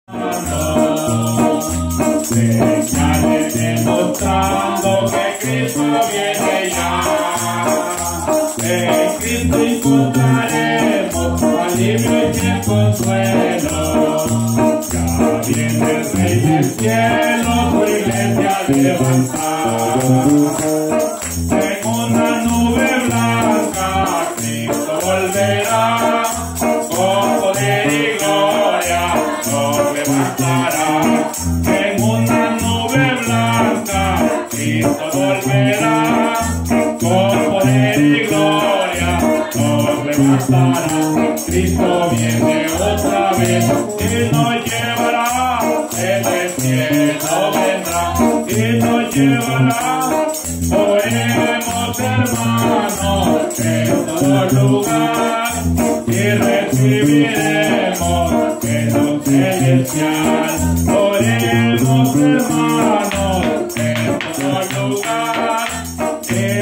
Señales demostrando que Cristo viene ya. En Cristo encontraremos alivio y el consuelo. Ya viene el Rey del cielo, tu iglesia levantar. En una nube blanca Cristo volverá, con poder y gloria nos levantará. En una nube blanca Cristo volverá, con poder y gloria nos levantará. Cristo viene otra vez y nos llevará, desde el cielo vendrá y nos llevará. Oremos, hermanos, en todo lugar y recibiremos el don celestial. Oremos, hermanos, en todo lugar y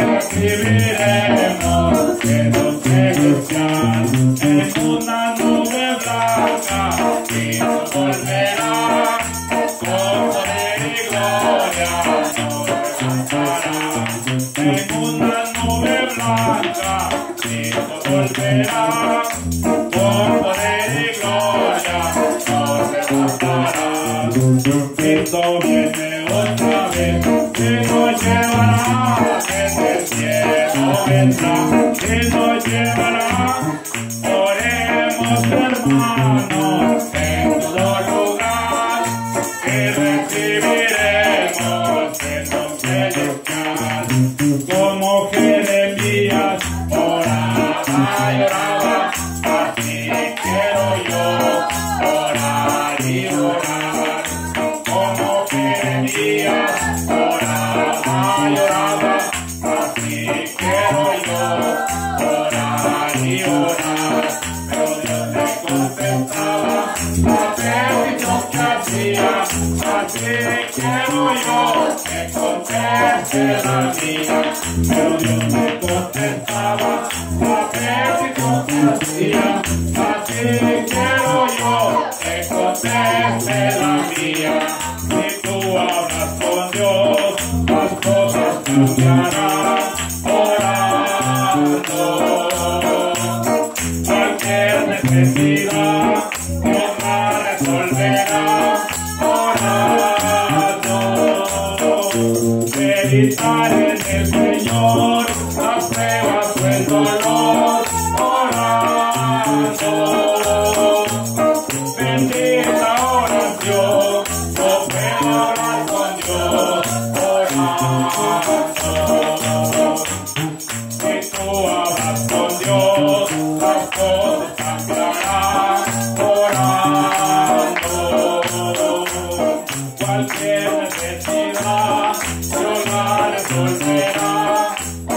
recibiremos el don celestial. En una nube blanca Cristo volverá, con poder y gloria nos levantará. En una nube blanca Cristo volverá, con poder y gloria nos levantará. Cristo viene otra vez y nos llevará, desde el cielo vendrá y nos llevará. Oremos, hermanos, en todo lugar y recibiremos el don celestial. Como Jeremías oraba y oraba, así quiero yo orar y orar. Como Jeremías oraba y oraba, así quiero yo orar y orar. Pero Dios le contestaba la petición que hacía, así quiero yo que conteste la mía. Pero Dios me contestaba la petición que hacía, así quiero yo que conteste la mía. Si tú hablas con Dios, las cosas cambiarán. Orando, cualquier necesidad Dios la resolverá. Orando, meditar en el Señor, las pruebas o el dolor. Orando, bendita oración, yo puedo hablar con Dios. Orando, si tú hablas con Dios, las cosas cambiarán. Orando, cualquier necesidad Dios la resolverá.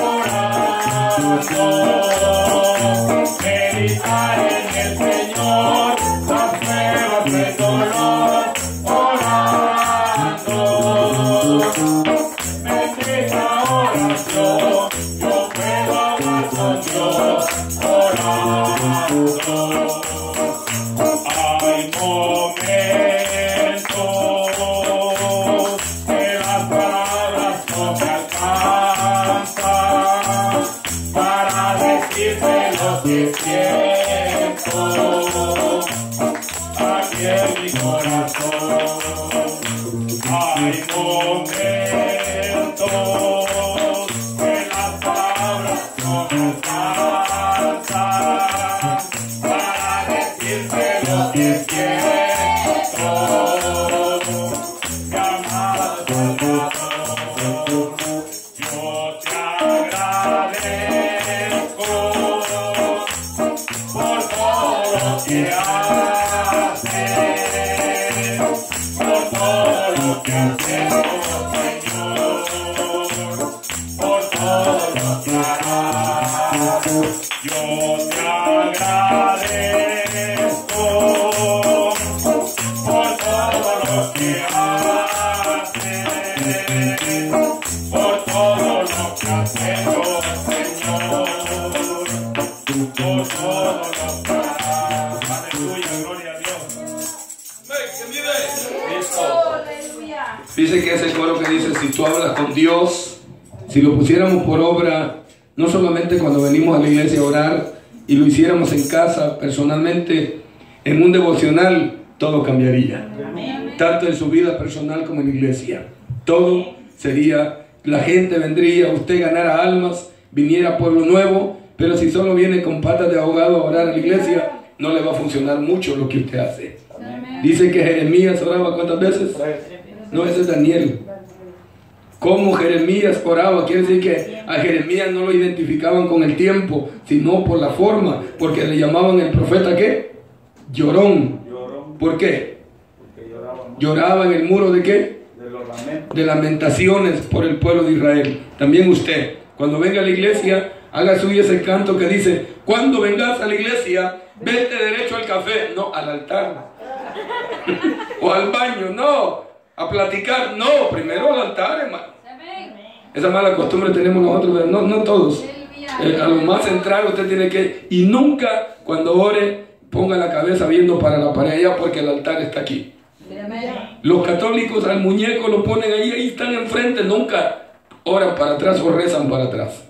Orando, meditar en el Señor, las pruebas del dolor. Orando, bendita oración, yo puedo hablar con Dios. Orando, hay momentos que las palabras no me alcanzan para decirte lo que siento aquí en mi corazón. Hay momentos que las palabras no me alcanzan para decirte lo que siento. Mi amado Salvador, yo te agradezco por todo lo que haces, por todo lo que has hecho, Señor, por todo lo que harás. Yo te agradezco por todo lo que haces, por todo lo que has hecho, Señor, por todo lo que harás. Aleluya, gloria a Dios. Amén. Dice que ese coro que dice, si tú hablas con Dios, si lo pusiéramos por obra, no solamente cuando venimos a la iglesia a orar, y lo hiciéramos en casa, personalmente, en un devocional, todo cambiaría. Tanto en su vida personal como en la iglesia. Todo sería, la gente vendría, usted ganara almas, viniera a Pueblo Nuevo, pero si solo viene con patas de ahogado a orar a la iglesia, no le va a funcionar mucho lo que usted hace. Dice que Jeremías oraba ¿cuántas veces? No, ese es Daniel. ¿Cómo Jeremías oraba? Quiere decir que a Jeremías no lo identificaban con el tiempo, sino por la forma, porque le llamaban el profeta ¿qué? Llorón. ¿Por qué? Lloraba en el muro ¿de qué? De lamentaciones por el pueblo de Israel. También usted, cuando venga a la iglesia, haga suyo ese canto que dice, cuando vengas a la iglesia, vete derecho al café, no al altar. O al baño, no. A platicar, no. Primero al altar, hermano. Esa mala costumbre tenemos nosotros, pero no todos. A lo más central usted tiene que, y nunca cuando ore, ponga la cabeza viendo para la pared allá, porque el altar está aquí. Los católicos al muñeco lo ponen ahí están enfrente, nunca oran para atrás o rezan para atrás.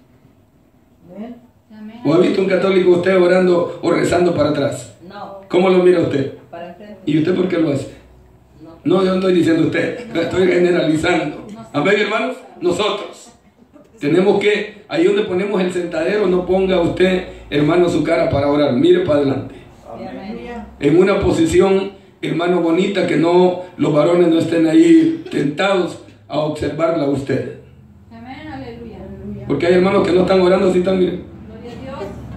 ¿O ha visto un católico usted orando o rezando para atrás? No. ¿Cómo lo mira usted? Para frente. ¿Y usted por qué lo hace? No, yo no estoy diciendo usted, estoy generalizando. A ver, hermanos, nosotros tenemos que, ahí donde ponemos el sentadero, no ponga usted, hermano, su cara para orar, mire para adelante. En una posición, hermano, bonita, que no, los varones no estén ahí tentados a observarla a usted. Amén, aleluya. Porque hay hermanos que no están orando así, están, miren. Gloria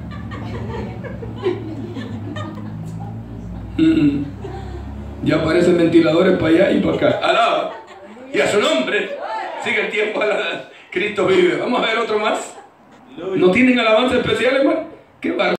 a Dios. Ya aparecen ventiladores para allá y para acá. Alaba. Y a su nombre. Sigue el tiempo. Cristo vive. Vamos a ver otro más. ¿No tienen alabanza especial, hermano? Qué barbaridad.